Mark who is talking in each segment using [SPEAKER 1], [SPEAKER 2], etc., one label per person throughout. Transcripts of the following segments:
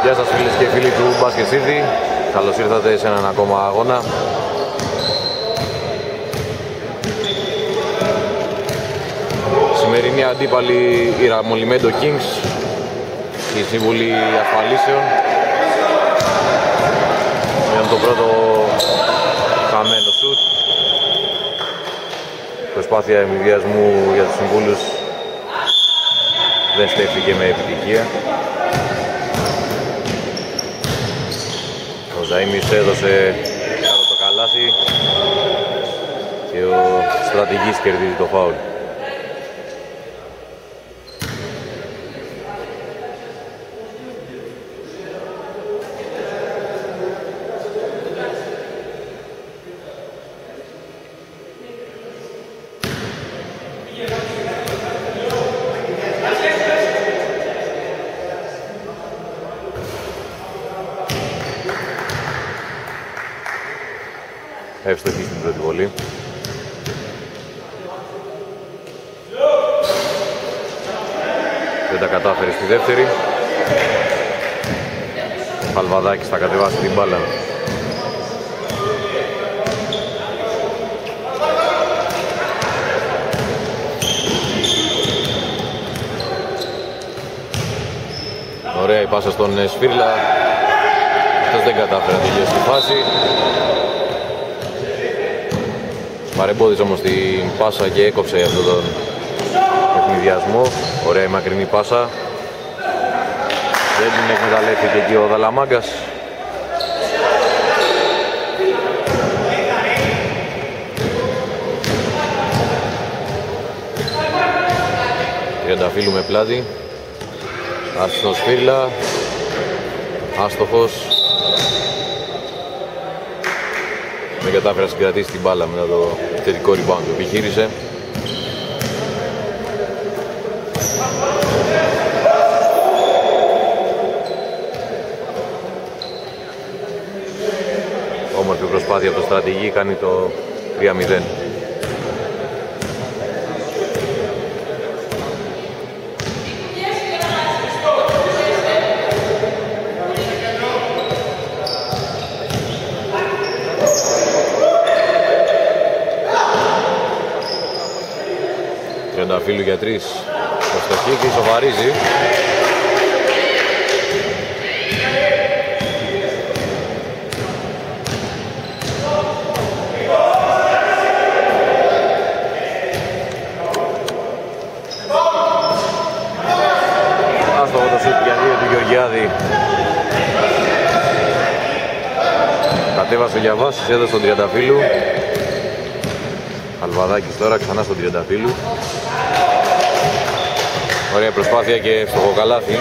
[SPEAKER 1] Γεια σας φίλες και φίλοι του Basket City. Καλώς ήρθατε σε έναν ακόμα αγώνα. Σημερινή αντίπαλη η Ραμολιμέντο Kings, η σύμβουλη ασφαλίσεων. Με το πρώτο χαμένο σουτ. Προσπάθεια εμβιασμού για τους συμβούλους δεν στέφθηκε με επιτυχία. Ο Ζαΐμις έδωσε κάτω το καλάθι και ο στρατηγής κερδίζει το φάουλ. Εύστοχη στην πρώτη βολή. Δεν τα κατάφερε στη δεύτερη. Ο Χαλβαδάκης θα κατεβάσει την μπάλα. Ωραία η πάσα στον Σφύρλα. Αυτός δεν κατάφερε να τελειώσει τη φάση. Παρεμπόδισε όμως την πάσα και έκοψε αυτόν τον ευνηδιασμό. Ωραία η μακρινή πάσα. Δεν την εκμεταλλεύτηκε εκεί ο Δαλαμάγκας. Τριανταφύλου με πλάτη. Άστος Σφύρλα. Άστοχος. Δεν κατάφερε να συγκρατήσει την μπάλα μετά το θετικό rebound που επιχείρησε. Όμορφη προσπάθεια από το στρατηγή, κάνει το 3-0. Φίλου για τρεις προστοχή και ισοβαρίζει. Άστοχο το σούτ για δύο του Γεωργιάδη. Κατέβασε ο Γιαβάσης, έδωσε τον Τριανταφύλου. Αλβαδάκης τώρα ξανά στον Τριανταφύλου. Ωραία προσπάθεια και φτωχό καλάθι.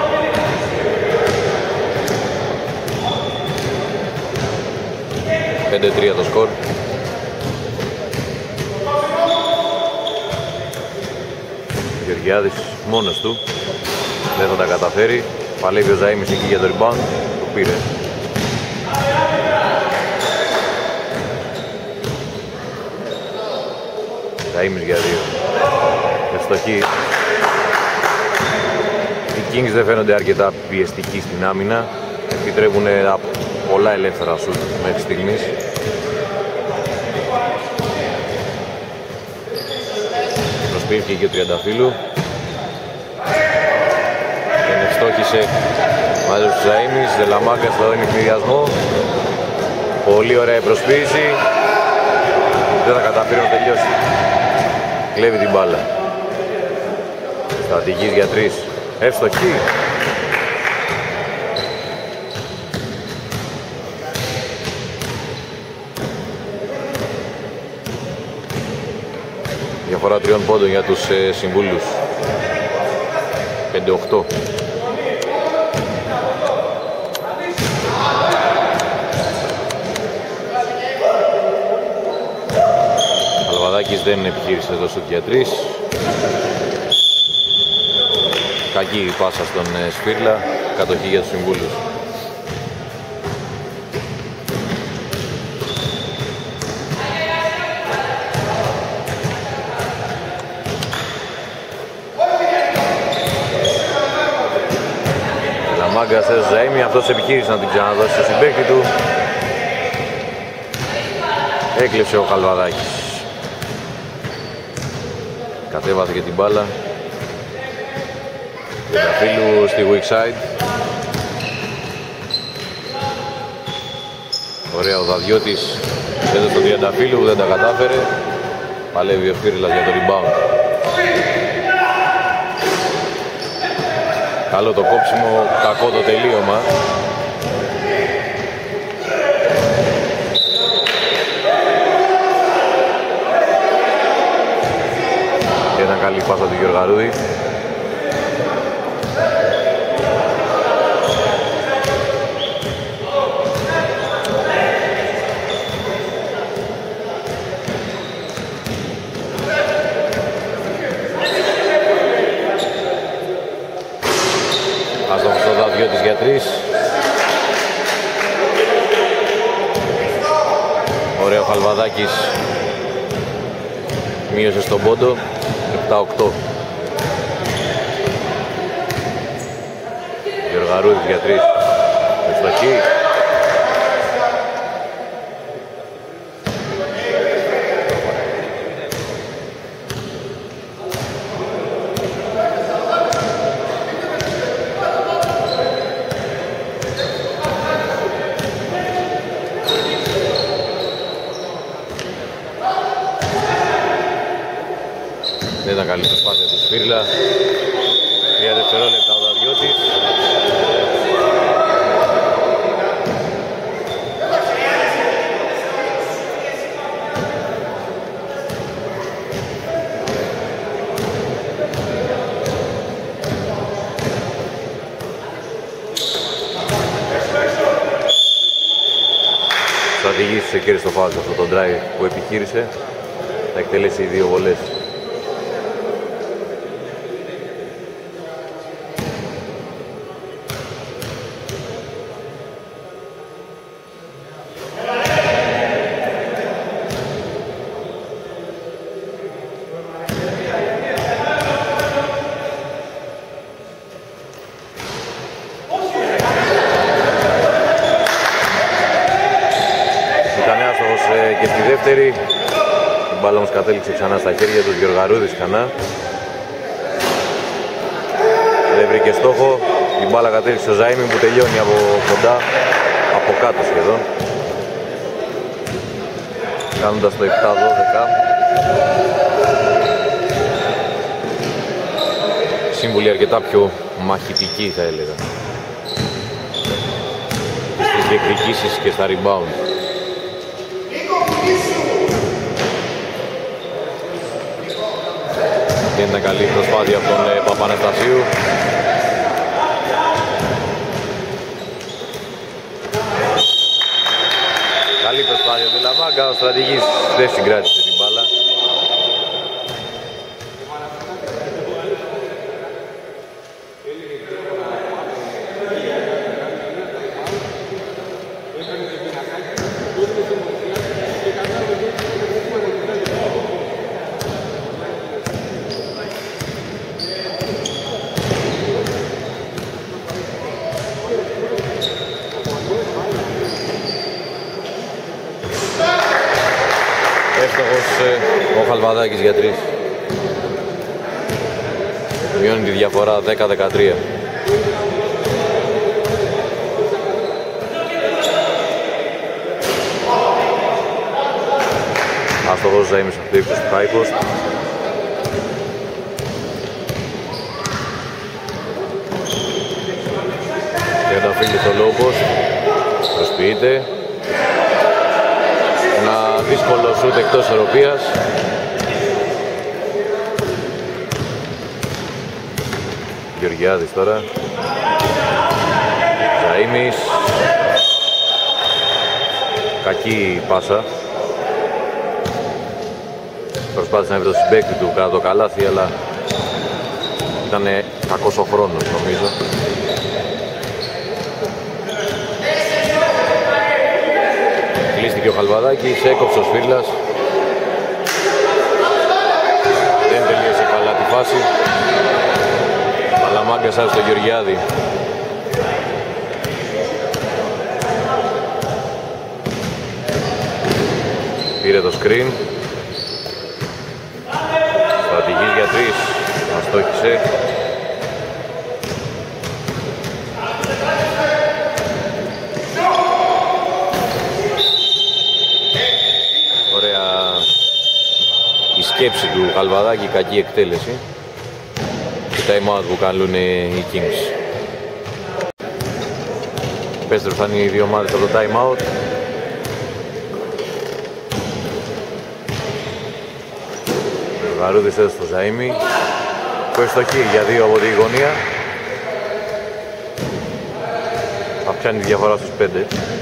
[SPEAKER 1] (5-3) το σκορ. Γεωργιάδης μόνος του. Δεν θα τα καταφέρει. Παλεύει ο Ζαΐμις εκεί για το rebound. Το πήρε. Ζαΐμις για δύο. Ευστοχή. Οι Kings δεν φαίνονται αρκετά πιεστικοί στην άμυνα. Επιτρέπουν πολλά ελεύθερα σουτ μέχρι στιγμής. Προσποιήθηκε και ο Τριανταφύλου. Δεν ευστόχησε μαζί του Ζαΐμις. Δελαμάγκας θα δίνει ευνηδιασμό. Πολύ ωραία η προσποίηση. Δεν θα καταφέρει να τελειώσει. Κλέβει την μπάλα. Στρατηγής για τρεις. Εύστοχη. Διαφορά 3 πόντων για τους συμβούλους. 5-8. Αλβαδάκης δεν επιχείρησε το σουτ για τρεις. Κακή η πάσα στον Σφύρλα, κατοχή για τους συμβούλους. Λαμάγκα σε Ζαΐμι, αυτός επιχείρησε να την ξαναδώσει στο συμπαίκτη του. Έκλεψε ο Χαλβαδάκης. Κατέβασε και την μπάλα. Τριανταφύλου στη weak side. Ωραία ο Δαδιώτης έδωσε τον Τριανταφύλου, δεν τα κατάφερε. Παλεύει ο Φύριλας για το rebound. Καλό το κόψιμο, κακό το τελείωμα. Και ήταν καλή πάσα του Γεωργαρούδη. Για τρεις. Ωραίο Χαλβαδάκης. Μείωσε στον πόντο. 7-8. Γεωργαρούδης για τρεις. Ευστοχή. Δεν ήταν καλή προσπάθεια του Σφύρλα. 3 δευτερόλεπτα ο Δαδιώτης. Στρατηγήσε και στο φάουλ αυτό το drive που επιχείρησε. Θα εκτελέσει 2 βολές. Και στη δεύτερη, η μπάλα όμως κατέληξε ξανά στα χέρια του, Γεωργαρούδης ξανά. Δεν βρήκε στόχο, η μπάλα κατέληξε στο Ζαΐμι που τελειώνει από κοντά, από κάτω σχεδόν. Κάνοντας το 7-12. Σύμβουλοι αρκετά πιο μαχητικοί θα έλεγα. Στις διεκδικήσεις και στα rebound. Και είναι καλή προσπάθεια από τον Παπαναστασίου. Καλή προσπάθεια του Λαμάγκα, ο στρατηγής δεν συγκράτησε την μπάλα. Ο Χαλβαδάκης για 3. Μειώνει τη διαφορά 10-13. Άστοχος Ζαΐμις από το ύψος του high post. Και όταν φύγει το low post προσποιείται. Ένα δύσκολο σούτ εκτός ισορροπίας. Γεωργιάδης τώρα. Ζαΐμις. Κακή πάσα. Προσπάθησε να βρει το συμπαίκτη του κατά το καλάθι, αλλά ήταν κακός ο χρόνος νομίζω. Κλείστηκε ο Χαλβαδάκης, έκοψε ο Σφύρλας. Δεν τελείωσε καλά τη φάση. Παλαμάγκας άρχισε τον Γεωργιάδη Πήρε το screen. Στρατηγής για 3. Αστόχησε. Ωραία η σκέψη του Καλβαδάκη, κακή εκτέλεση. Και time out που κάνουν οι Kings. Επέστρεψαν οι δύο ομάδες από το time out. Ο Γαρούδης έδωσε στο Ζαΐμι που ευστοχεί για 2 από τη γωνία. Αυξάνει τη διαφορά στους 5.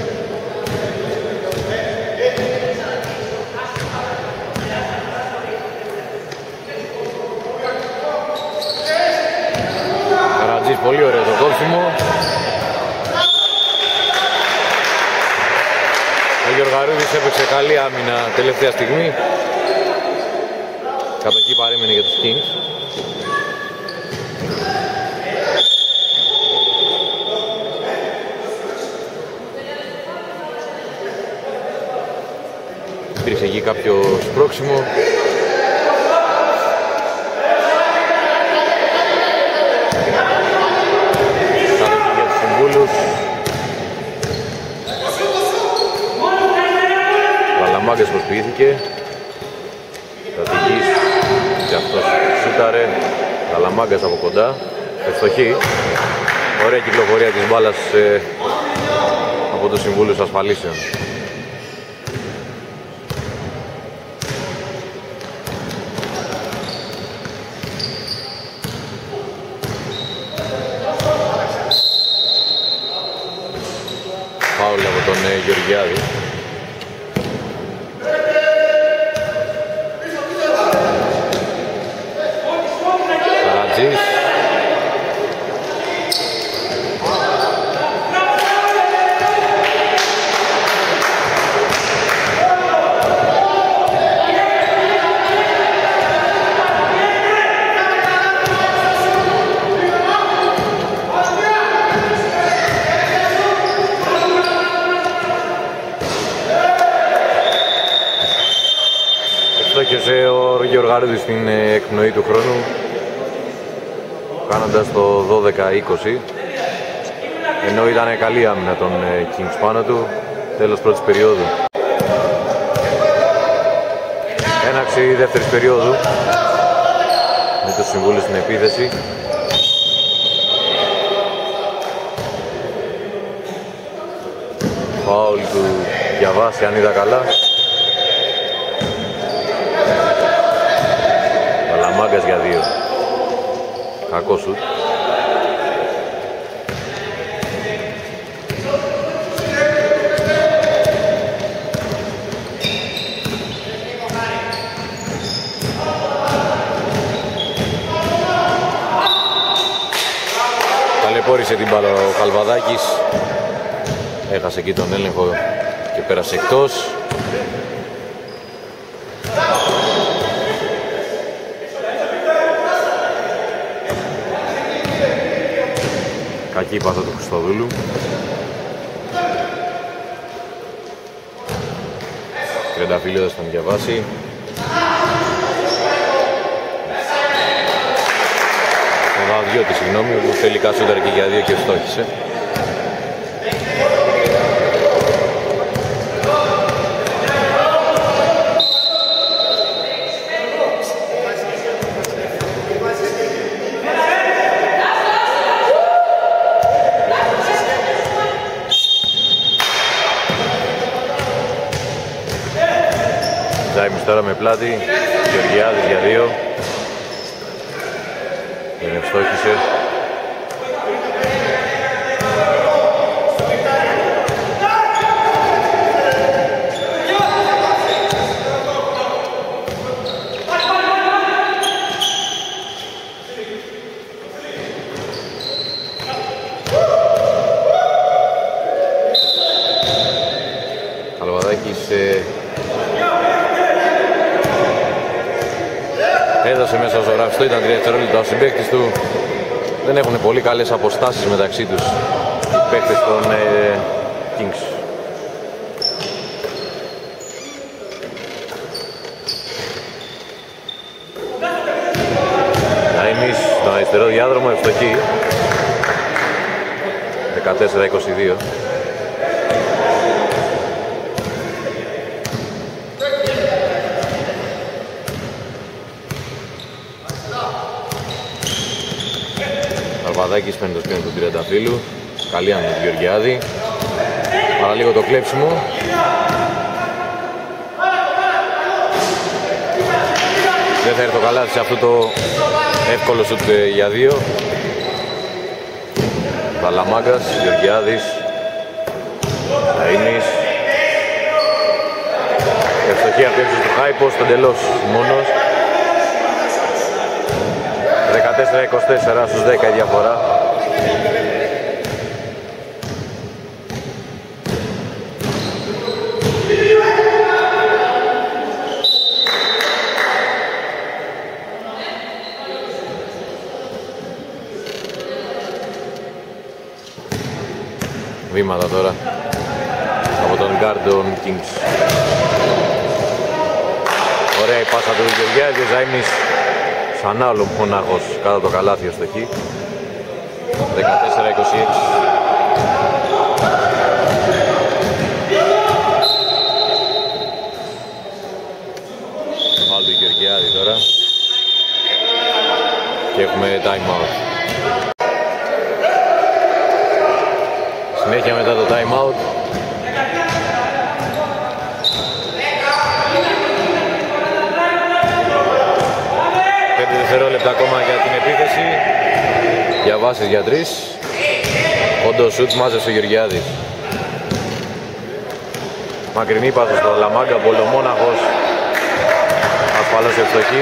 [SPEAKER 1] Καρατζής, πολύ ωραίο το κόψιμο. Ο Γεωργαρούδης έπαιξε καλή άμυνα τελευταία στιγμή. Κατοχή παρέμεινε για τους Kings. Υπήρξε εκεί κάποιο σπρώξιμο. Κατοχή για τους συμβούλους. Βαλαμάγκας προσποιήθηκε. Στρατηγής και αυτός σούταρε. Βαλαμάγκας από κοντά. Ευστοχή. Ωραία κυκλοφορία της μπάλας από τους συμβούλους ασφαλίσεων. Φάουλ από τον Γεωργιάδη. Καρατζής. Στόχισε ο Γεωργαρούδης στην εκπνοή του χρόνου, κάνοντας το 12-20, ενώ ήταν καλή άμυνα των Kings πάνω του. Τέλος πρώτης περίοδου. Έναξη δεύτερης περίοδου με τους συμβούλους στην επίθεση. Φάουλ του Διαβάση, αν είδα καλά. Βαλαμάγκας για 2. Κακό σουτ. Ταλαιπώρησε την μπάλα ο Καλβαδάκης. Έχασε εκεί τον έλεγχο και πέρασε εκτός. Κακή πάσα του Χριστοδούλου. Τριανταφυλλίδας θα τον διαβάσει. Ο Βαδιώτης, συγγνώμη, που τελικά σούταρε και για 2 και ευστόχησε. Ζάιμις τώρα με πλάτη, Γεωργιάδης για 2. Δεν ευστόχησε. Καλβαδάκης έδωσε μέσα στο γραφιστό, ήταν 3 δευτερόλεπτα. Ο συμπαίκτης του δεν έχουν πολύ καλές αποστάσεις μεταξύ τους οι παίκτες των Kings. Ζαΐμις στον αριστερό διάδρομο, ευστοχή. 14-22. Αρβαδάκης παίρνει το σπίτι του Τριανταφύλλου. Καλή άμυνα του Γεωργιάδη. Παραλίγο το κλέψιμο. Δεν θα έρθει το καλάθι σε αυτό το εύκολο σουτ για δύο. Βαλαμάγκας, Γεωργιάδης, Ζαΐμις. Ευστοχή απέξω του Χάιπος, στον τελώς μόνος. 14-24 στους 10 η διαφορά. Βήματα τώρα από τον Γκάρντον Kings. Ωραία η πάσα του Γεωργιάδη, ο Ζαΐμις σαν άλλο μονάχος κάτω το καλάθι στο χ. 14-26. Βάλει του Γεωργιάδη τώρα και έχουμε time out. Συνέχεια μετά το time out. 5 δευτερόλεπτα ακόμα για την επίθεση. Διαβάσεις για 3. Κοντό σουτ, μάζεψε ο Γεωργιάδης. Μακρινή πάσα στο Λαμάγκα, Πολομόναχος. Ασφαλώς ευστοχή.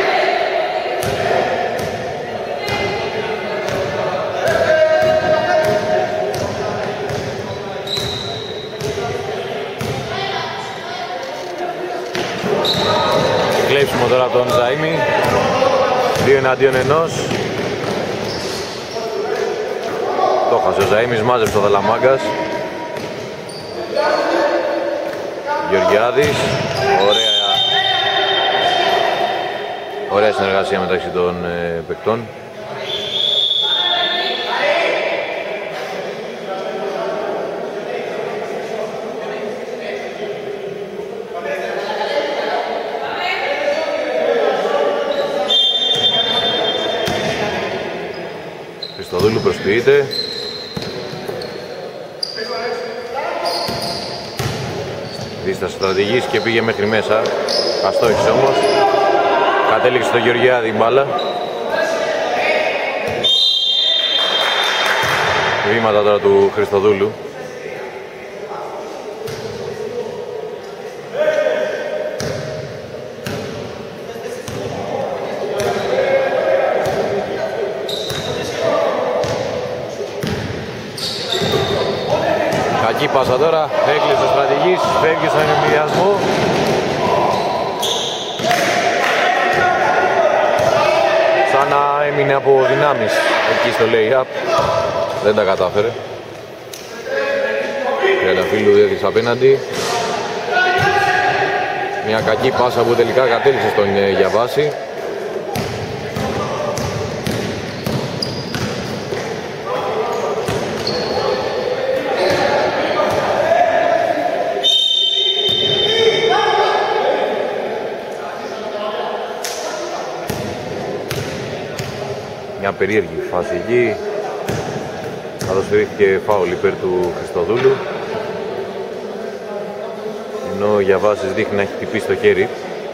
[SPEAKER 1] Κλέψιμο τώρα από τον Ζαΐμι. 2 εναντίον 1. Το χάσε ο Ζαΐμις, μάζεψε το Δαλαμάγκας. Γεωργιάδης. Ωραία συνεργασία μεταξύ των παικτών. Χριστοδούλου προσποιείται. Δίσταση στρατηγής και πήγε μέχρι μέσα. Αστόχησε όμως. Κατέληξε στο Γεωργιάδη η μπάλα. Βήματα τώρα του Χριστοδούλου. Κακή πάσα τώρα, έκλεισε ο στρατηγής, φεύγει στον ενημιασμό. Σαν να έμεινε από δυνάμεις εκεί στο lay-up. Δεν τα κατάφερε. Τριανταφύλλου έδειξε απέναντι. Μια κακή πάσα που τελικά κατέληξε στον Γιαβάση. Μια περίεργη φάση εκεί. Αδοσφαιρήθηκε φάουλ υπέρ του Χριστοδούλου. Ενώ ο Γιαβάσης δείχνει να έχει χτυπήσει το χέρι.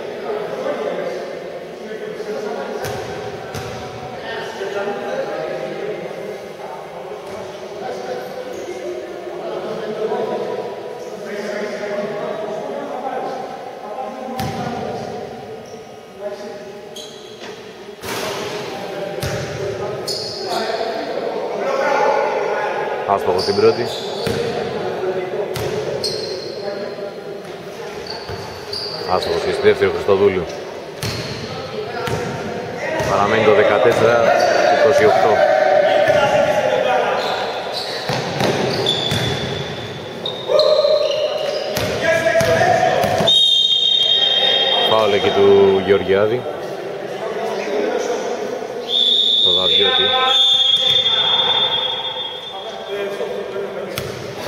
[SPEAKER 1] Άστοχο στην πρώτη. Άστοχος και στη δεύτερη Χριστοδούλου. Παραμένει το 14-28. Φάουλ εκεί του Γεωργιάδη.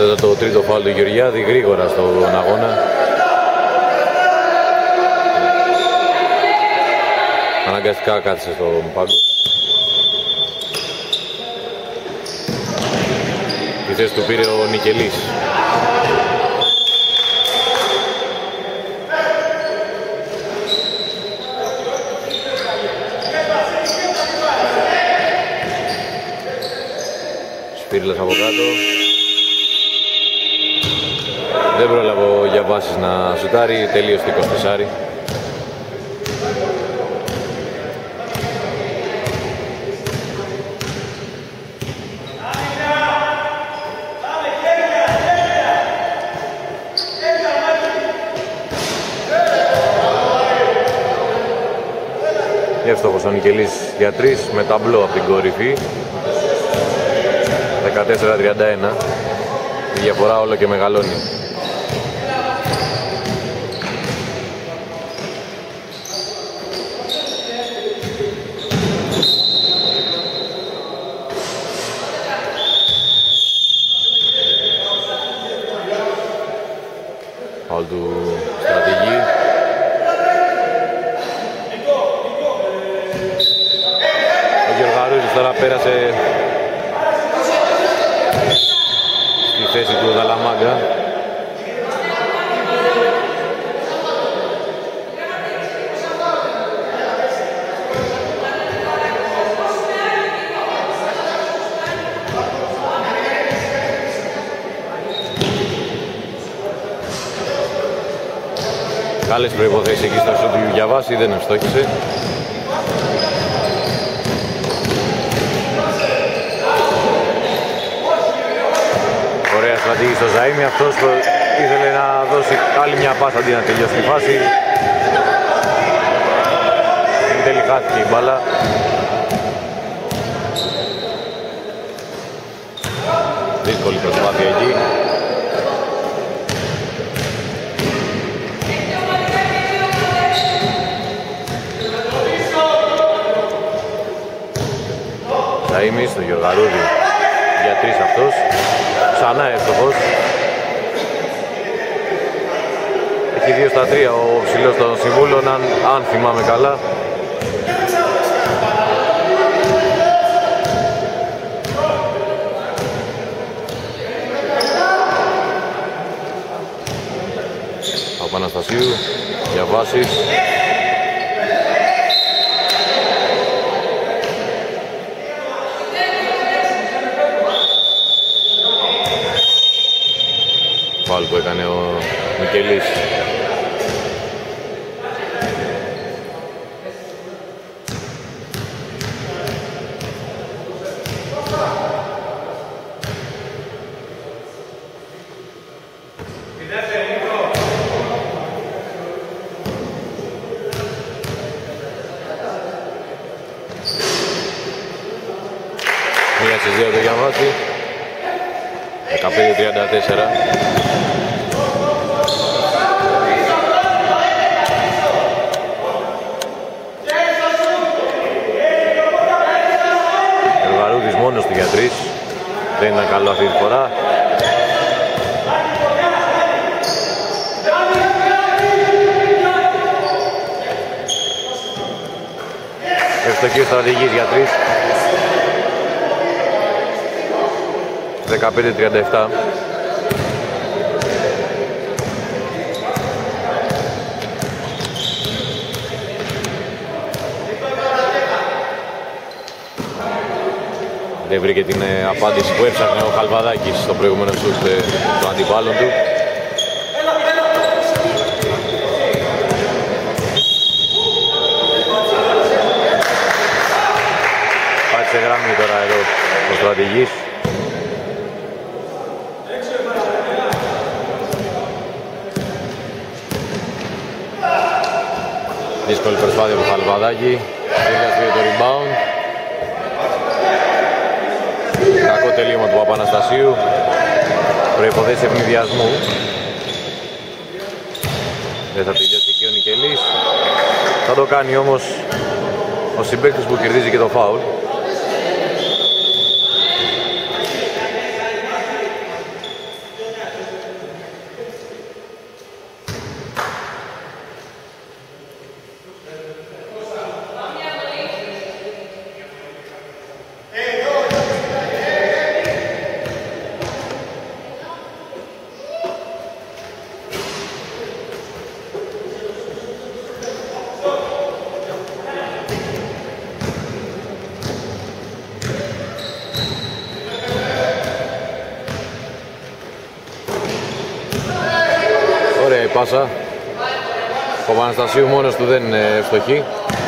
[SPEAKER 1] Αυτό ήταν το τρίτο φάουλ του Γεωργιάδη, γρήγορα στον αγώνα. Αναγκαστικά κάθισε στον πάγκο. Τη θέση του πήρε ο Νικελής. Σπύριλας από κάτω. Δεν πρόλαβε ο Γιαβάσης να σουτάρει, τελείωσε το 24. Εύστοχος ο Νικελής για 3 με ταμπλό από την κορυφή. 14-31. Η διαφορά όλο και μεγαλώνει. Φάουλ του Στρατηγή. Ο Γεωργαρούζης τώρα πέρασε στη θέση του Δαλαμάγκα. Καλές προϋποθέσεις εκεί στο σούτ του Γιαβάση, δεν ευστόχησε. Ωραία στρατηγή στο Ζαΐμι, αυτός ήθελε να δώσει άλλη μια πάσα αντί να τελειώσει τη φάση. Εν τέλει χάθηκε η μπάλα. Δύσκολη προσπάθεια εκεί. Ζαΐμι στον Γεωργαρούδη για 3 αυτός. Ξανά εύστοχος. Έχει 2 στα 3 ο ψηλός των συμβούλων, αν θυμάμαι καλά. Παπαναστασίου, Διαβάσης. Φάουλ που έκανε ο Μικελής. Μία στις 2 το Γιαβάση. 15-34. Γεωργαρούδης μόνος του για 3. Δεν ήταν καλό αυτή τη φορά. Ευστοχή στρατηγής για 3. 15-37. Δεν βρήκε την απάντηση που έψαχνε ο Χαλβαδάκης στο προηγούμενο σουτ του αντιπάλων του. Πάτησε γραμμή τώρα εδώ ο στρατηγής. Δύσκολη προσπάθεια του Χαλβαδάκη. Πήγε το rebound. Κακό τελείωμα του Παπαναστασίου. Προϋποθέσεις ευνηδιασμού. Δεν θα τελειώσει και ο Νικελής. Θα το κάνει όμως ο συμπαίκτης που κερδίζει και το φάουλ. πάσα. Ο Παναστασίου μόνος του δεν είναι ευστοχή.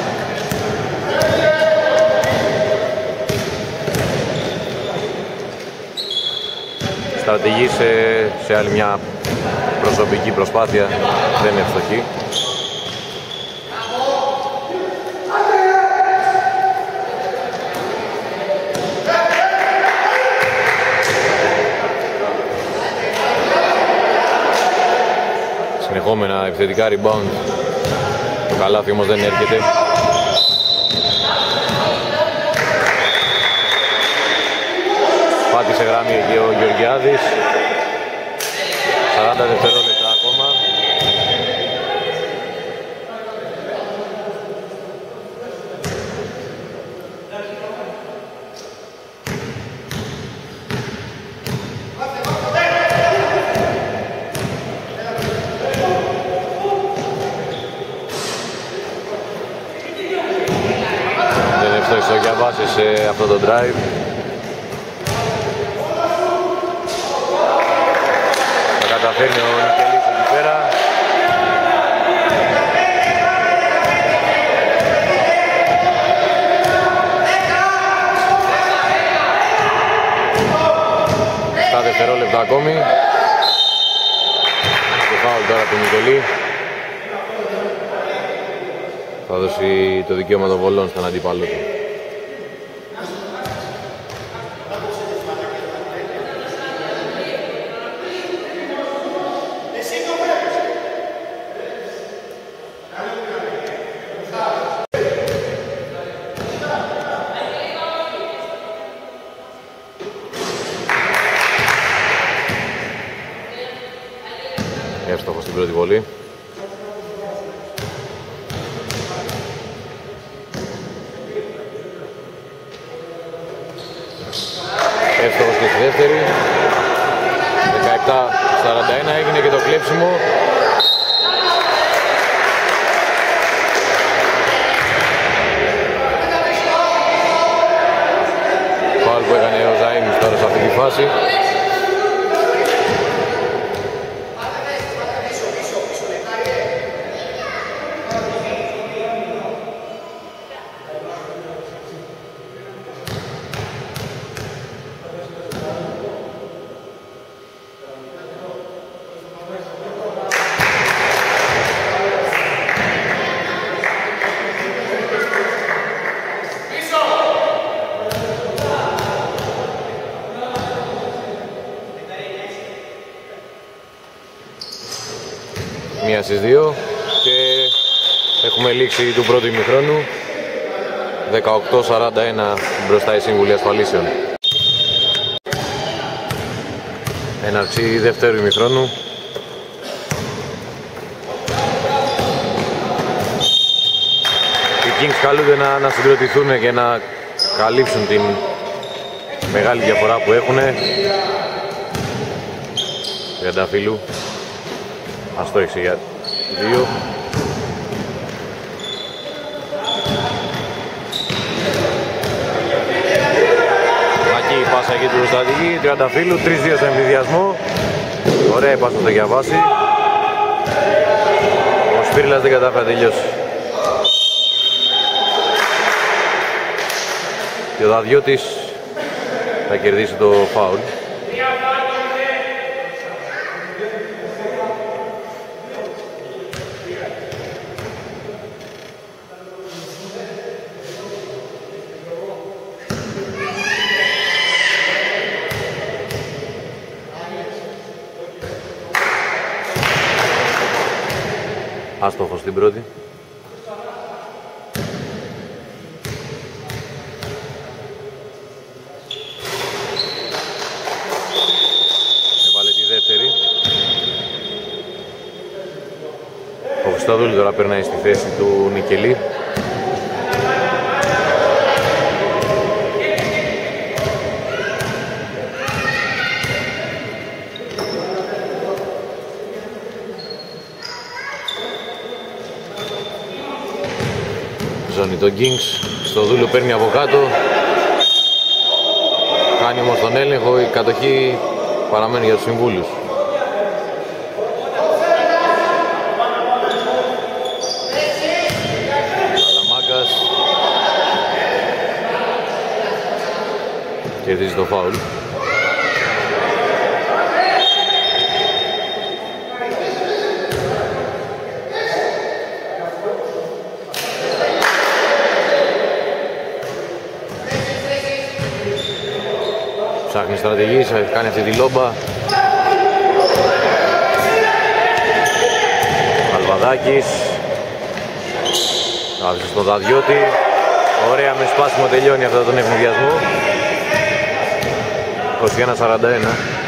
[SPEAKER 1] Στρατηγεί σε άλλη μια προσωπική προσπάθεια, δεν είναι ευστοχή. Συνεχόμενα επιθετικά rebound. Το καλάθι όμως δεν έρχεται. Πάτησε γραμμή εκεί ο Γεωργιάδης. 40 δευτερόλεπτα ακόμα. Δεν εύστοχες ο Γιαβάσης σε αυτό το drive. Καταφέρνει ο Νικελής εκεί πέρα. Στα δευτερόλεπτα ακόμη. Και φάουλ τώρα του Νικελή. Θα δώσει το δικαίωμα των βολών στον αντίπαλο του. Εύστοχο στην πρώτη βολή. Εύστοχος και στη δεύτερη. 17-41 έγινε και το κλέψιμο. Φάουλ που έκανε ο Ζαΐμις τώρα σε αυτή τη φάση. Μία στις δύο και έχουμε λήξη του πρώτου ημιχρόνου. 18-41 μπροστά η Σύμβουλη Ασφαλίσεων. Έναρξη δεύτερου ημιχρόνου. Οι Kings καλούνται να συγκροτηθούν και να καλύψουν την μεγάλη διαφορά που έχουν. Τριανταφύλου αστόχησε για 2. Μακή η πάσα εκεί του στρατηγή, Τριανταφύλου, 3-2 στον εμβιδιασμό. Ωραία η πάσα στο Γιαβάση. Ο Σπύρλας δεν κατάφερε να τελειώσει. Και ο Δαδιώτης θα κερδίσει το φάουλ. Άστοχος στην πρώτη. Έβαλε τη δεύτερη. Ο Χριστόδουλου τώρα περνάει στη θέση του Νικελή. Ζώνει τον Kings, στο Δούλου παίρνει από κάτω. Κάνει όμως τον έλεγχο, η κατοχή παραμένει για τους συμβούλους. Κερδίζει το φάουλ. Ψάχνει στρατηγής, κάνει αυτή τη λόμπα. Αλβαδάκης. Άφησε στον Δαδιώτη. Ωραία, με σπάσιμο τελειώνει αυτό τον ευνηδιασμό. 21-41.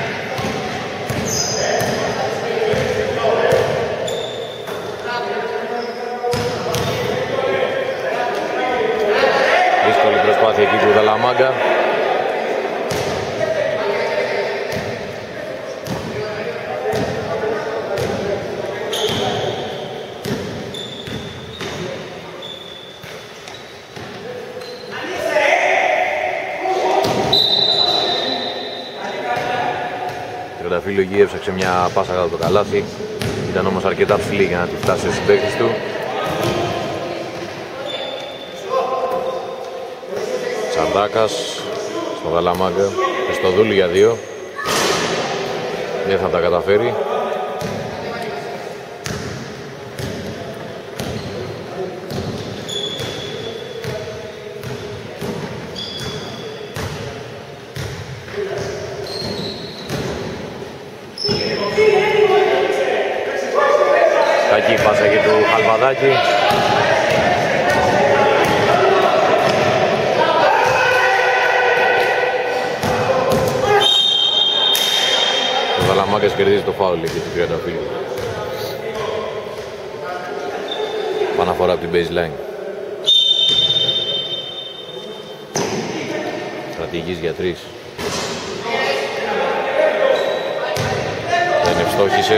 [SPEAKER 1] Δύσκολη προσπάθεια εκεί του Δαλαμάγκα. Φίλο εκεί έψαξε μια πάσα κάτω το καλάθι, ήταν όμως αρκετά ψηλή για να τη φτάσει ο συμπαίκτης του. Τσαρδάκας στο Γαλαμάγκα, στο Δούλη για 2, δεν θα τα καταφέρει. Κακή πάσα και του Αλβαδάκη. Ο Δαλαμάγκας κερδίζει το φάουλ εκεί του Τριανταφύλλου. Παναφορά από την baseline. Στρατηγής για 3. Δεν ευστόχησε.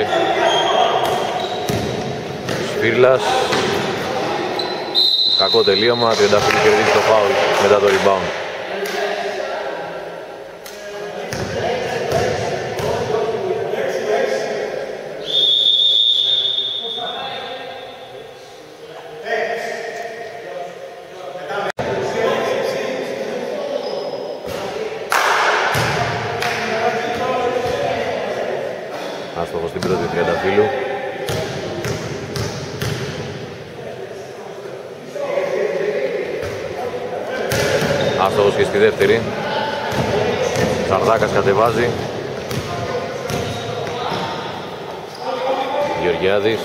[SPEAKER 1] Σφύρλας. Κακό τελείωμα, Τριανταφύλλου κερδίζει το φάουλ μετά το rebound. Άστοχος στην πρώτη Τριανταφύλλου. Άστοχος και στη δεύτερη. Τσαρδάκας κατεβάζει. Γεωργιάδης.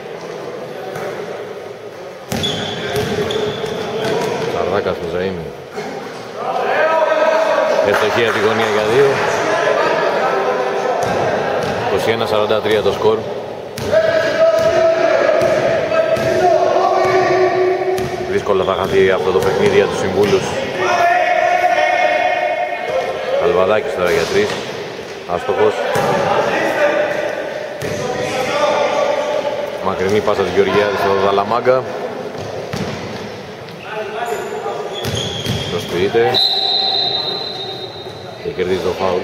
[SPEAKER 1] Τσαρδάκας στο Ζαΐμι. Ευστοχία τη γωνία για 2. 21-43 το σκορ. Δύσκολα θα χαθεί αυτό το παιχνίδι για τους συμβούλους. Αλβαδάκης τώρα για 3. Άστοχος. Μακρινή πάσα της Γεωργιάδη στο Δαλαμάγκα. Προσποιείται και κερδίζει το φάουλ.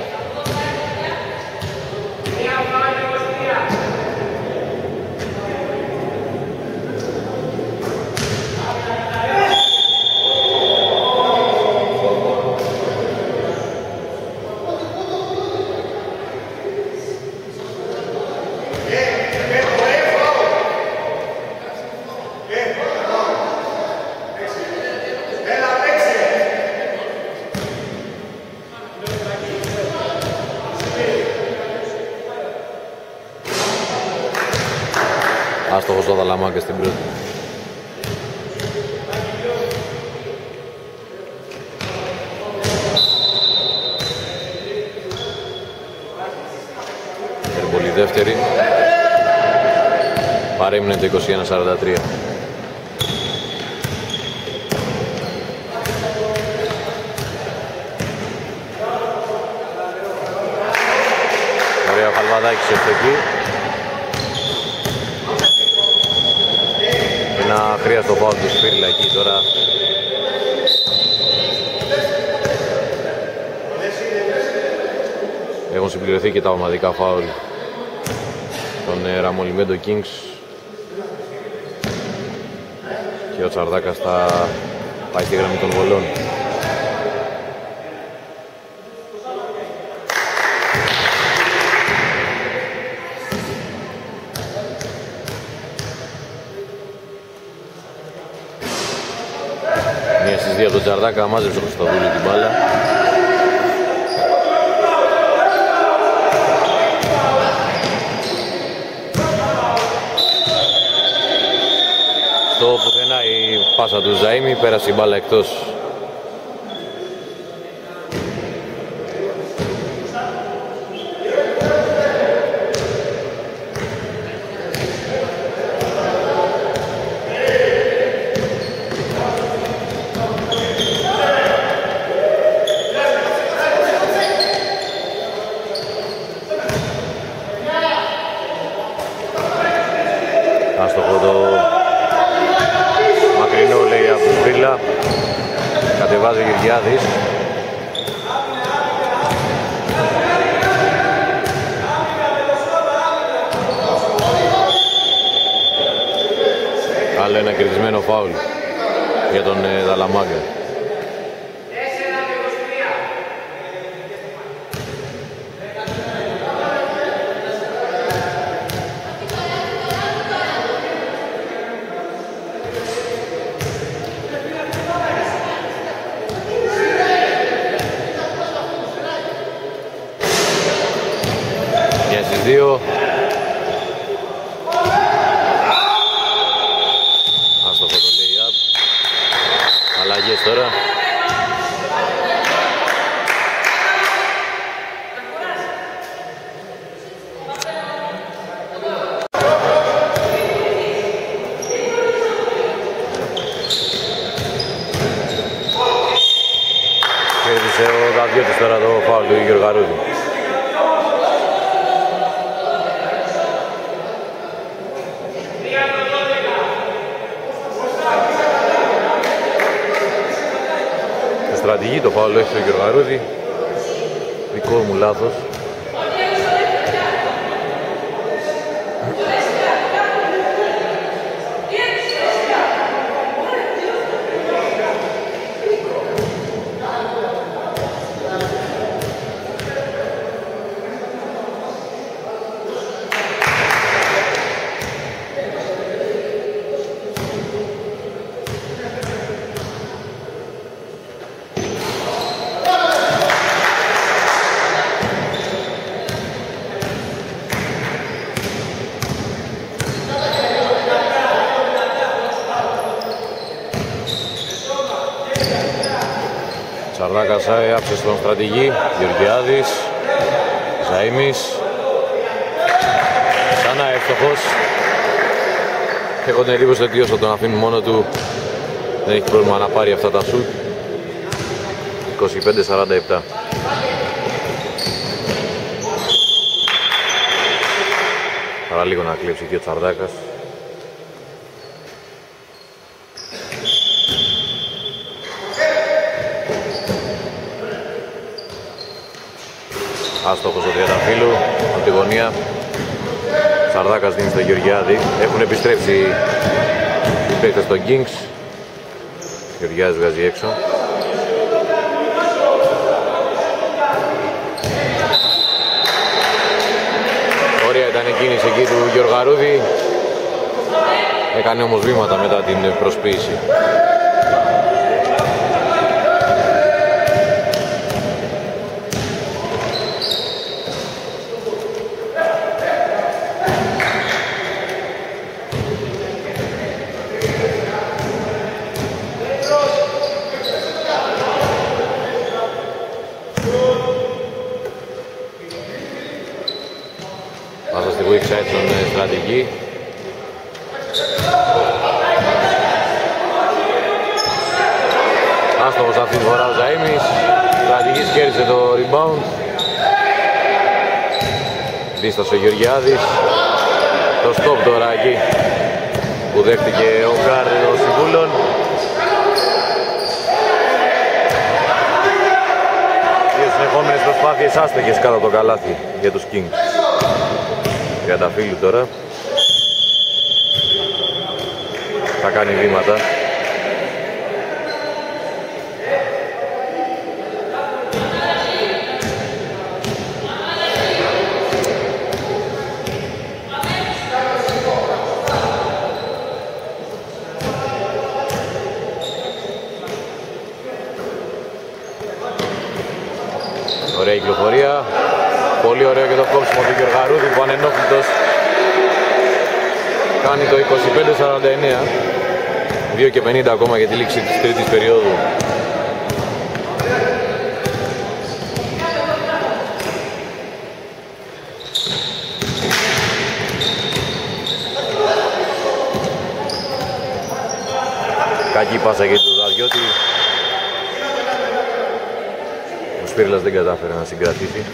[SPEAKER 1] Άστοχος ο Δαλαμάγκας στην πρώτη. Πολύ δεύτερη. Παρέμεινε το 21-43. Ωραία ο Χαλβαδάκης εκεί. Ένα χρειαστό φάουλ του Σφύρλα εκεί τώρα. Έχουν συμπληρωθεί και τα ομαδικά φάουλ των Ραμολιμέντο Kings. Και ο Τσαρδάκας θα πάει στη γραμμή των βολών. από τον Τσαρδάκα, μάζεψε ο Χριστοδούλου την μπάλα. Στο πουθενά η πάσα του Ζαΐμι, πέρασε η μπάλα εκτός. Άστοχο το μακρινό, λέει, από τον Σπίλα. Κατεβάζει ο Γεωργιάδης. Άλλο ένα κερδισμένο φάουλ για τον Δαλαμάγκα. Δύο. Άστοχο το lay-up. Αλλαγές τώρα. Κέρδισε ο Δαβιώτης τώρα το φάουλ του Γεωργαρούδη. Στρατηγή το φάουλ έχει ο Γεωργαρούδη. Δικό μου λάθος. Τσαρδάκας άψε στον στρατηγή, Γεωργιάδης, Ζαΐμις, ξανά εύστοχος. Έχω την εντύπωση ότι όσο τον αφήνει μόνο του δεν έχει πρόβλημα να πάρει αυτά τα σουτ. 25-47. Παραλίγο να κλείψει και ο Τσαρδάκας. Άστοχος ο Τριανταφύλου από τη γωνία. Τσαρδάκας δίνει στο Γεωργιάδη. Έχουν επιστρέψει οι παίκτες των Kings. Γεωργιάδης βγάζει έξω. Ωραία ήταν η κίνηση εκεί του Γεωργαρούδη. Έκανε όμως βήματα μετά την προσποίηση. Πάσα στη weak side στον στρατηγή. Άστοχος αυτή τη φορά ο Ζαΐμις. Στρατηγής κέρδισε το rebound. Δίστασε ο Γεωργιάδης. Το stop τώρα εκεί που δέχτηκε ο γκάρ των Συμβούλων. Δύο συνεχόμενες προσπάθειες άστοχες κάτω από το καλάθι για τους Kings. Τριανταφύλου τώρα. Θα κάνει βήματα. Ωραία κυκλοφορία. Πολύ ωραίο και το κόψιμο του Γεωργαρούδη που ανενόχλητος κάνει το 25-49. 2 και 50 ακόμα για τη λήξη της τρίτης περίοδου. Κακή πάσα για τον Δαριώτη. Ο Σπύρλας δεν κατάφερε να συγκρατήσει.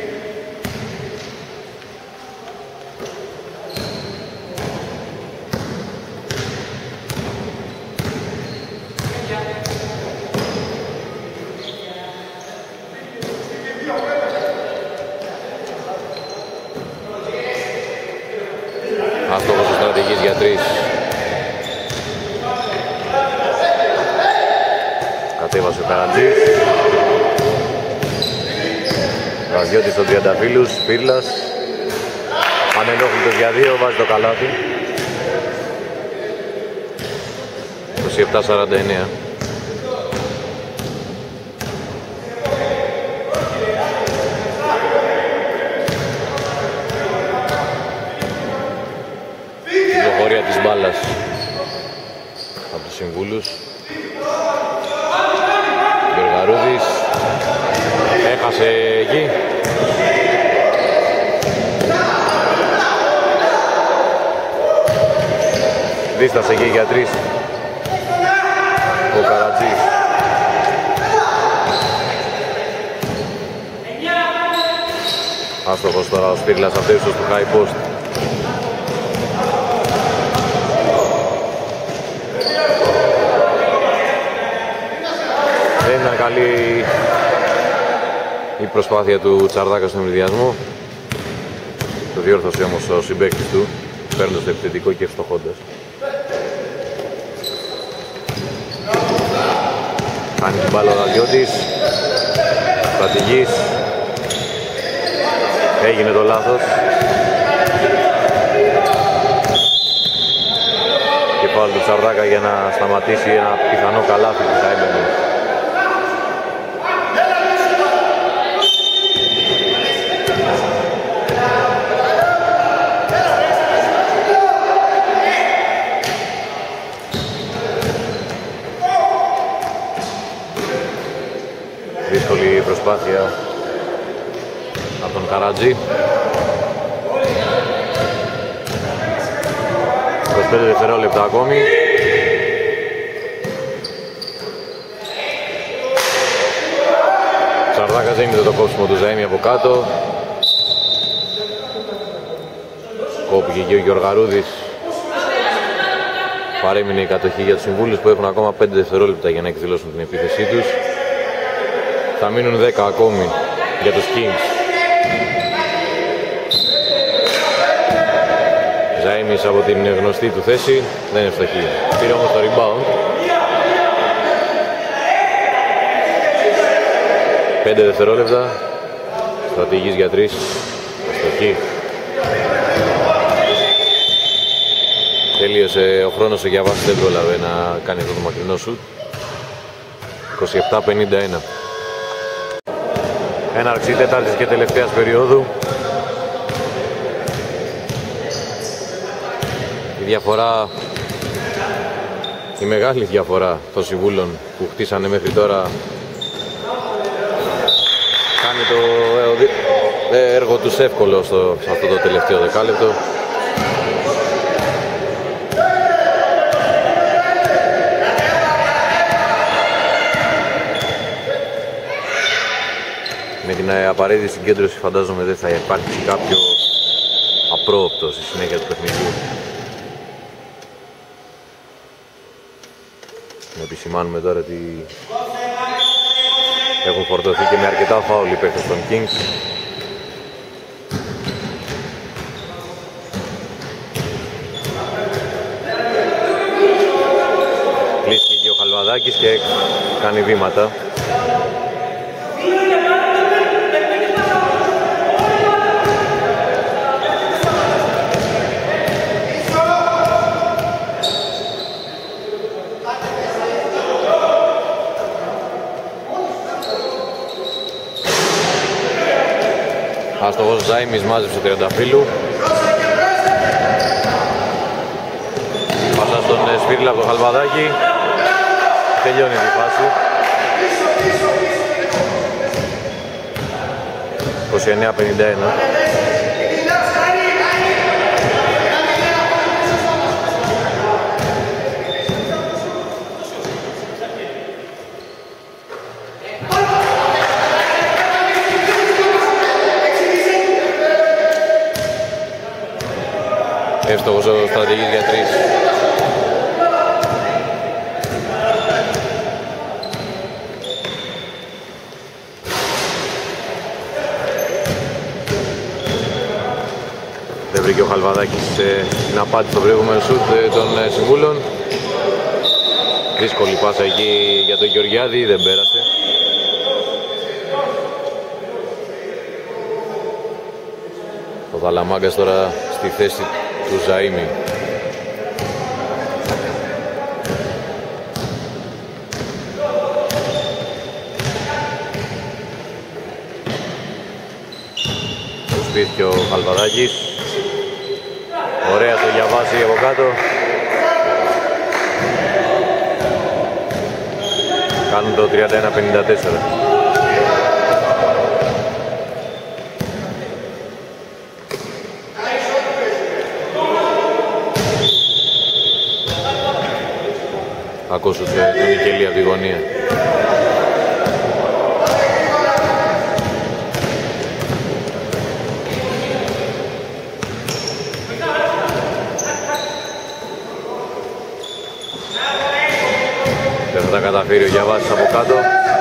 [SPEAKER 1] Άστοχος ο στρατηγής για 3. Κατέβασε ο Καρατζής. Βαζιώτης στον Τριανταφύλους, Σπύρλας. Ανενόχλητος για 2, βάζει το καλάθι. 27-49. Κυκλοφορία της μπάλας από τους συμβούλους. Γεωργαρούδης έχασε εκεί. Δίστασε εκεί για 3 ο Καρατζής. Άστοχος τώρα ο Σπύρλας απτεύσεως του high post. Δεν ήταν καλή η προσπάθεια του Τσαρδάκα στον εμβριδιασμό. Το διόρθωσε όμως ο συμπαίκτης του, παίρνοντας το επιθετικό και ευστοχώντας. Κάνει την μπάλα ο Δαριώτης. Στρατηγής. Έγινε το λάθος. Και πάλι του Τσαρδάκα για να σταματήσει ένα πιθανό καλάθι που θα έμπαινε. Δύσκολη προσπάθεια από τον Καρατζή. 25 δευτερόλεπτα ακόμη. Τσαρδάκας δεν είδε το κόψιμο του Ζαΐμι από κάτω. Κόπηκε και ο Γεωργαρούδης. Παρέμεινε η κατοχή για τους συμβούλους που έχουν ακόμα 5 δευτερόλεπτα για να εκδηλώσουν την επίθεσή τους. Θα μείνουν 10 ακόμη για τους Kings. Ζαΐμις από την γνωστή του θέση, δεν είναι φτωχή. Πήρε όμως το rebound. 5 δευτερόλεπτα. Στρατηγής για 3. Αστοχή. Τελείωσε ο χρόνος για βάση, δεν πρόλαβε να κάνει αυτό το μακρινό σουτ. 27-51. Έναρξη τέταρτης και τελευταίας περίοδου. Η διαφορά, η μεγάλη διαφορά των συμβούλων που χτίσανε μέχρι τώρα κάνει το έργο τους εύκολο σε αυτό το τελευταίο δεκάλεπτο. Με την απαραίτητη συγκέντρωση φαντάζομαι δεν θα υπάρξει κάποιο απρόοπτο στη συνέχεια του παιχνιδιού. Να επισημάνουμε τώρα ότι έχουν φορτωθεί και με αρκετά φάουλ οι παίκτες των Kings. Κλείστηκε και ο Χαλβαδάκης και κάνει βήματα. Αστοχός Ζάιμις, μάζεψε ο Τριανταφύλου. Πάσα στον Σπύριλα από το Χαλβαδάκι. Τελειώνει τη φάση. 29-51. Εύστοχος ο στρατηγής για 3. Δεν βρήκε ο Χαλβαδάκης την απάτη στο προηγούμενο σουτ των συμβούλων. Δύσκολη πάσα εκεί για τον Γεωργιάδη, δεν πέρασε. Ο Δαλαμάγκας τώρα στη θέση του Ζαΐμι. Προσπίθηκε ο Χαλβαδάκης. Ωραία το διαβάσει από κάτω. Κάνουν το 31-54. Ακούσου τον Νικελή από τη γωνία. Δεν θα τα καταφέρει ο Γιαβάσης από κάτω.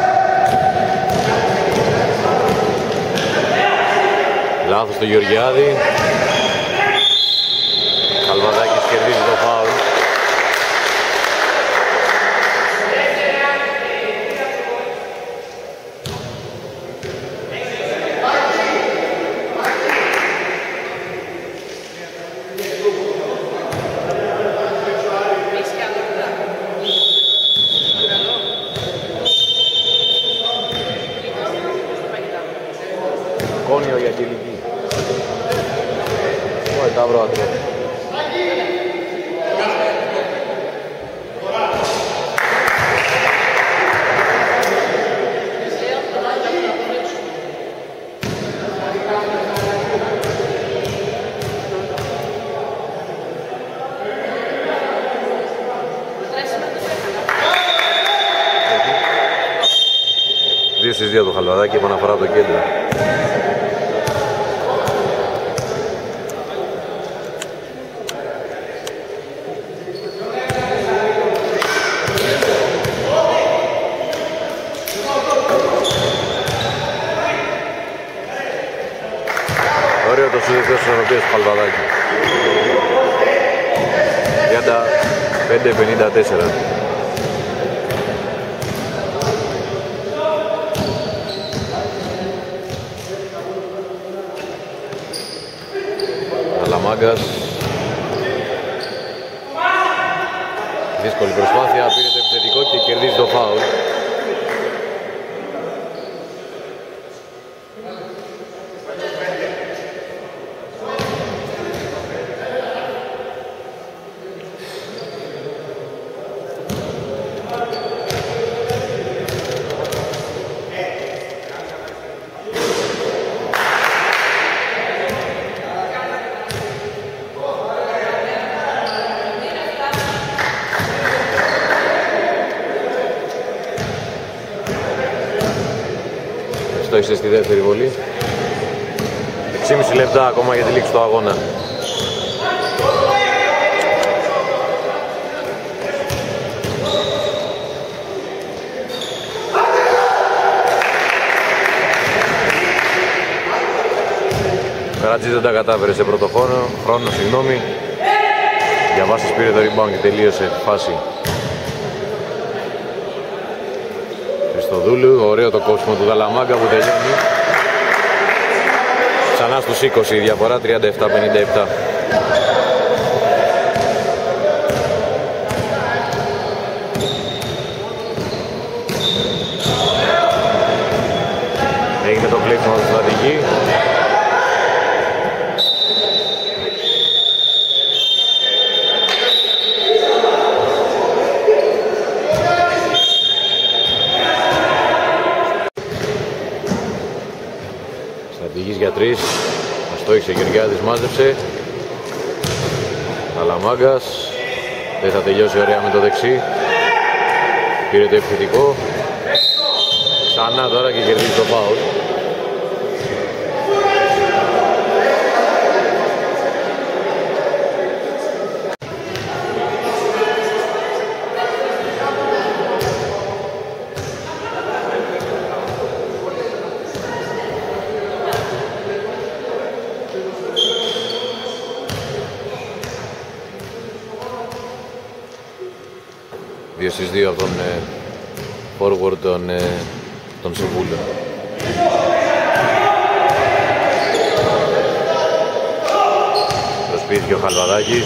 [SPEAKER 1] Λάθος του Γεωργιάδη. Καλβαδάκης κερδίζει το φάουλ. Κόνιο για τη Λυκή. Όχι, τα βρω άτρο. Δύο στις δύο το Χαλβαδάκι, επαναφορά από το κέντρο. Ωραίο το σου δεύτερος ισορροπίας του Χαλβαδάκι. 35-54. Αλαμάγκας. Δύσκολη προσπάθεια, πήρε το επιθετικό και κερδίζει το φάουλ. Το είσαι στη δεύτερη βολή. 6,5 λεπτά ακόμα για τη λήξη του αγώνα. Καρατζής δεν τα κατάφερε σε πρώτο χρόνο, συγγνώμη. Διαβάσης πήρε το rebound και τελείωσε τη φάση. Χριστοδούλου, ωραίο το κόψιμο του Δαλαμάγκα που τελειώνει. Ξανά στους 20 η διαφορά, 37-57. Έγινε το κλέψιμο του στρατηγή. Στρατηγής για 3. Αστόχησε Γεωργιάδης, μάζεψε. Καλαμάγκας. Δεν θα τελειώσει ωραία με το δεξί. Πήρε το επιθετικό. Ξανά τώρα και κερδίζει το φάουλ. Στις 2 από τον forward τον Συμβούλιο. Προσπίθηκε ο Χαλβαδάκης.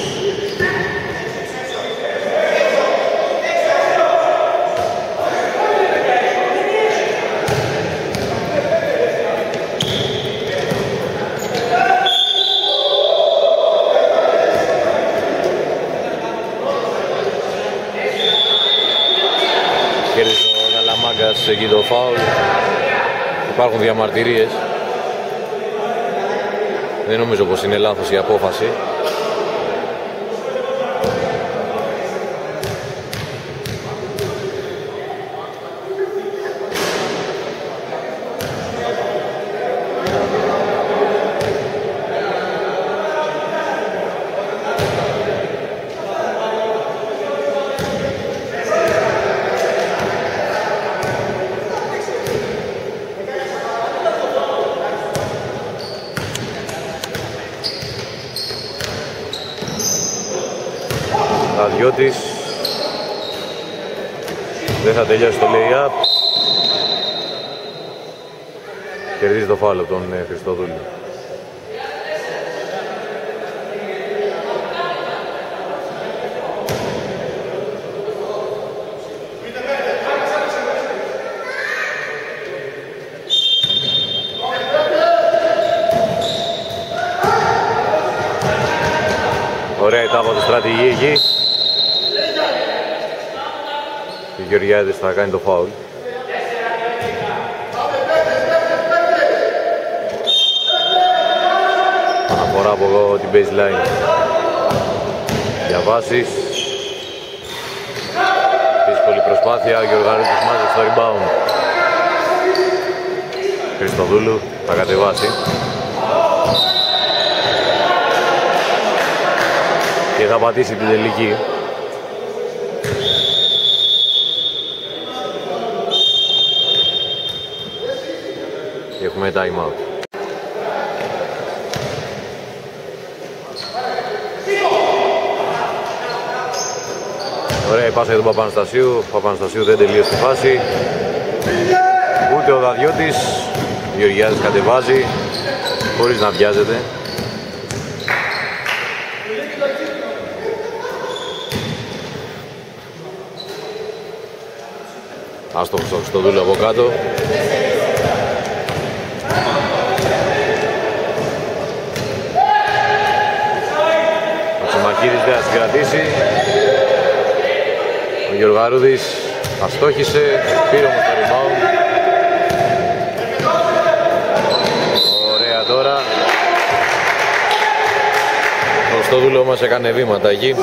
[SPEAKER 1] Εκεί το φάουλ. Υπάρχουν διαμαρτυρίες. Δεν νομίζω πως είναι λάθος η απόφαση. Διώτης. Δεν θα τελειώσει το lay-up. Κερδίζει το φάουλ από τον Χριστοδούλη. Ωραία η τάπα του στρατηγή εκεί. Και ο Γεωργιάδης θα κάνει το φάουλ. Αναφορά από εδώ την baseline. Διαβάσεις. Δύσκολη προσπάθεια, ο Γεωργαρούτης μάζεψε στο rebound. Χριστοδούλου θα κατεβάσει. Και θα πατήσει την τελική. Και έχουμε time out. Ωραία η πάσα για τον Παπαναστασίου. Ο Παπαναστασίου δεν τελείωσε τη φάση. Ούτε ο Δαδιώτης. Ο Γεωργιάδης κατεβάζει χωρίς να βιάζεται. Άστοχος ο Χριστοδούλου από κάτω. Ο Τσιμακίδης δεν θα συγκρατήσει. Ο Γεωργαρούδης αστόχησε, πήρε όμως το rebound. Ωραία τώρα. Ο Χριστοδούλου όμως έκανε βήματα εκεί.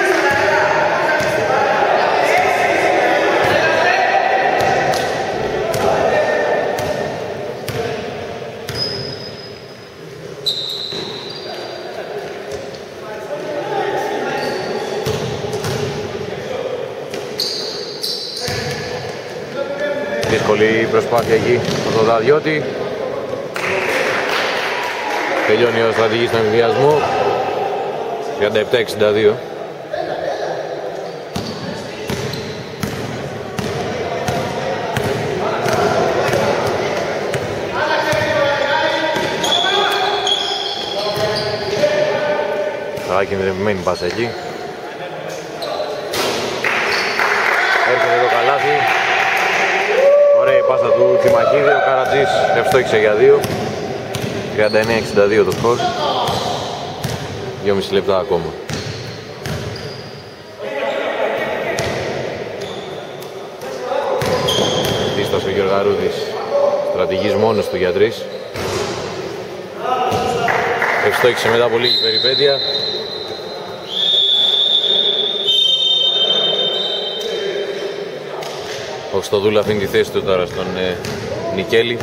[SPEAKER 1] Δύσκολη προσπάθεια εκεί από τον Δαδιώτη. Τελειώνει ο στρατηγής στον εμβιασμό. 37-62. Καλά κινδυνευμένη πάσα εκεί. Έρχεται το καλάθι. Ωραία η πάσα του Τσιμακίδη, ο Καρατζής ευστόχησε για 2. 39-62 το σκορ. 2,5 λεπτά ακόμα. Δίστασε ο Γεωργαρούδης. Στρατηγής μόνος του για 3. Ευστόχησε μετά από λίγη περιπέτεια. Ο Στοδούλα αφήνει τη θέση του τώρα στον Νικέλη.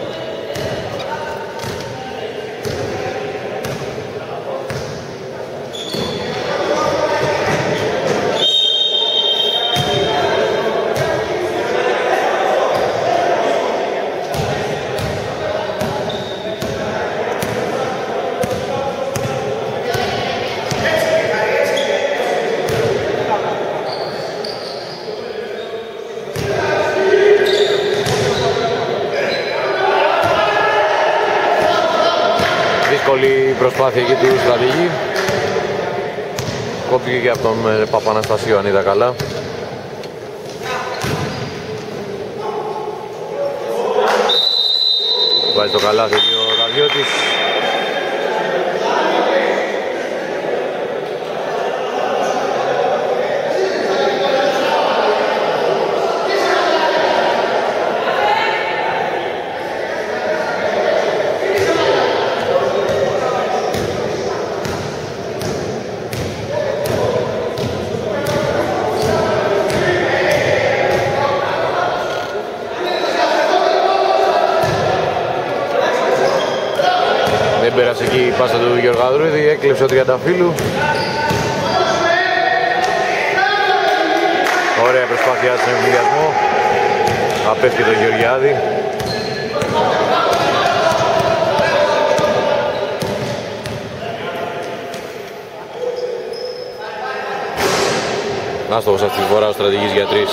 [SPEAKER 1] Δύσκολη προσπάθεια εκεί του στρατηγή. Κόπηκε και από τον Παπαναστασίου αν είδα καλά. Βάζει το καλάθι εκεί ο Δαδιώτης. Δεν πέρασε εκεί η πάσα του Γεωργαδρούδη, έκλεψε ο Τριανταφύλου. Ωραία προσπάθειά στον εμβολιασμό. Απέφυγε τον Γεωργιάδη. Άστοχος αυτή τη φορά ο στρατηγής για 3.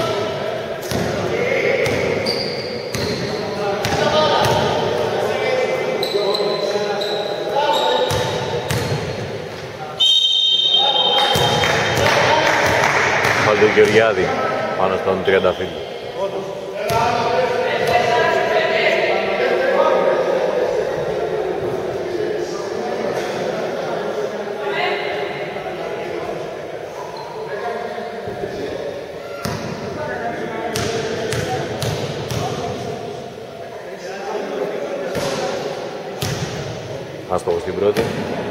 [SPEAKER 1] Πάλι τον Γεωργιάδη πάνω στον Τριανταφύλου. Άστοχος στην πρώτη.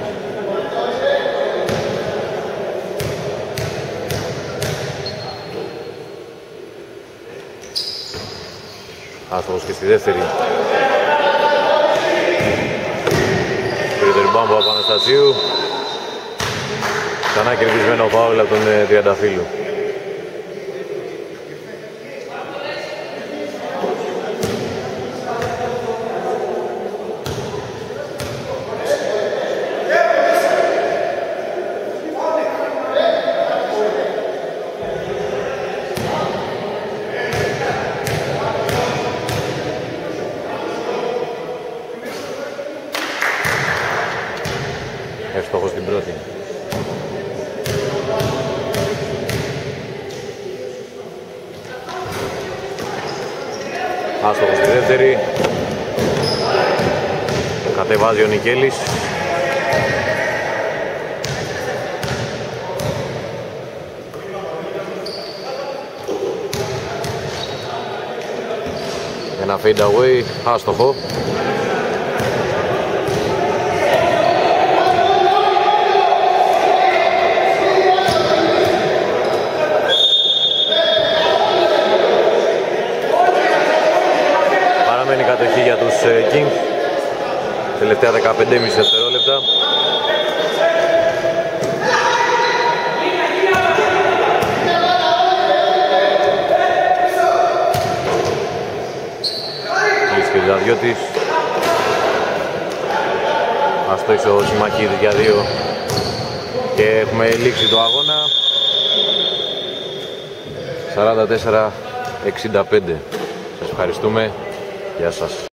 [SPEAKER 1] Άστοχος και στη δεύτερη. Πήρε το rebound από Αναστασίου. Ξανά κερδισμένο φάουλ από τον Τριανταφύλου. Εύστοχος στην πρώτη. Άστοχος στη δεύτερη. Κατεβάζει ο Νικέλης. Ένα fade away, άστοχο. Παραμένει κατοχή για τους Kings. Τελευταία 15,5 δευτερόλεπτα. Λύσκει ο Δαδιώτης. Αστόχησε ο Συμμαχίδης για 2. Και έχουμε λήξει το αγώνα. 44-65. Σας ευχαριστούμε. Γεια σας.